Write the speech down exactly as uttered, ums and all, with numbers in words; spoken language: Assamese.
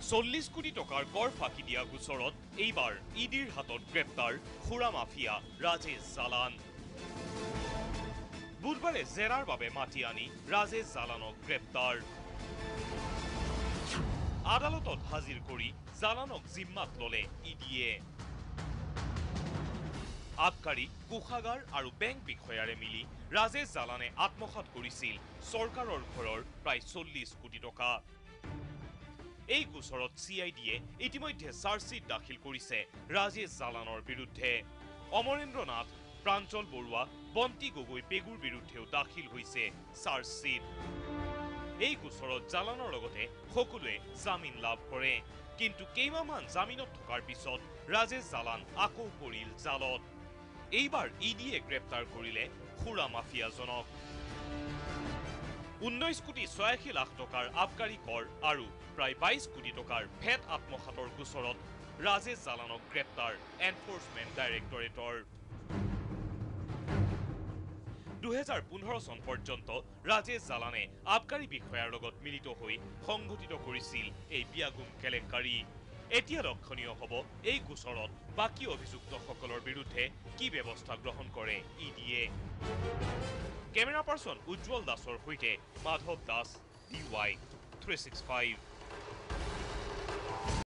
চল্লিশ কোটি টকাৰ কৰ ফাঁকি দিয়া গোচৰত এইবাৰ ইডিৰ হাতত গ্ৰেপ্তাৰ খুৰা মাফিয়া ৰাজেশ জালান। বুধবাৰে জেৰাৰ বাবে মাতি আনি ৰাজেশ জালানক গ্ৰেপ্তাৰ। আদালতত হাজিৰ কৰি জালানক জিম্মাত ললে ইডিয়ে। আবকাৰী, কোষাগাৰ আৰু বেংক বিষয়াৰে মিলি ৰাজেশ জালানে আত্মসাৎ কৰিছিল চৰকাৰৰ ঘৰৰ প্ৰায় চল্লিশ কোটি টকা। এই গোচৰত চি আই ডিয়ে ইতিমধ্যে চাৰ্জশ্বিট দাখিল কৰিছে ৰাজেশ জালানৰ বিৰুদ্ধে। অমৰেন্দ্ৰ নাথ, প্ৰাঞ্জল বৰুৱা, বন্তি গগৈ পেগুৰ বিৰুদ্ধেও দাখিল হৈছে চাৰ্জশ্বিট। এই গোচৰত জালানৰ লগতে সকলোৱে জামিন লাভ কৰে। কিন্তু কেইমাহমান জামিনত থকাৰ পিছত ৰাজেশ জালান আকৌ পৰিল জালত। এইবাৰ ইডিয়ে গ্ৰেপ্তাৰ কৰিলে খুৰা মাফিয়াজনক। ঊনৈশ কোটি ছয়াশী লাখ টকাৰ আবকাৰী কৰ আৰু প্ৰায় বাইশ কোটি টকাৰ ভেট আত্মসাতৰ গোচৰত ৰাজেশ জালানক গ্ৰেপ্তাৰ এনফৰ্চমেণ্ট ডাইৰেক্টৰেটৰ। দুহেজাৰ পোন্ধৰ চন পৰ্যন্ত ৰাজেশ জালানে আবকাৰী বিষয়াৰ লগত মিলিত হৈ সংঘটিত কৰিছিল এই বিয়াগুম কেলেংকাৰী। এতিয়া লক্ষণীয় হ'ব এই গোচৰত বাকী অভিযুক্তসকলৰ বিৰুদ্ধে কি ব্যৱস্থা গ্ৰহণ কৰে ইডিয়ে। কেমেৰা পাৰ্চন উজ্জ্বল দাসৰ সৈতে Madhav Das, D Y three sixty five.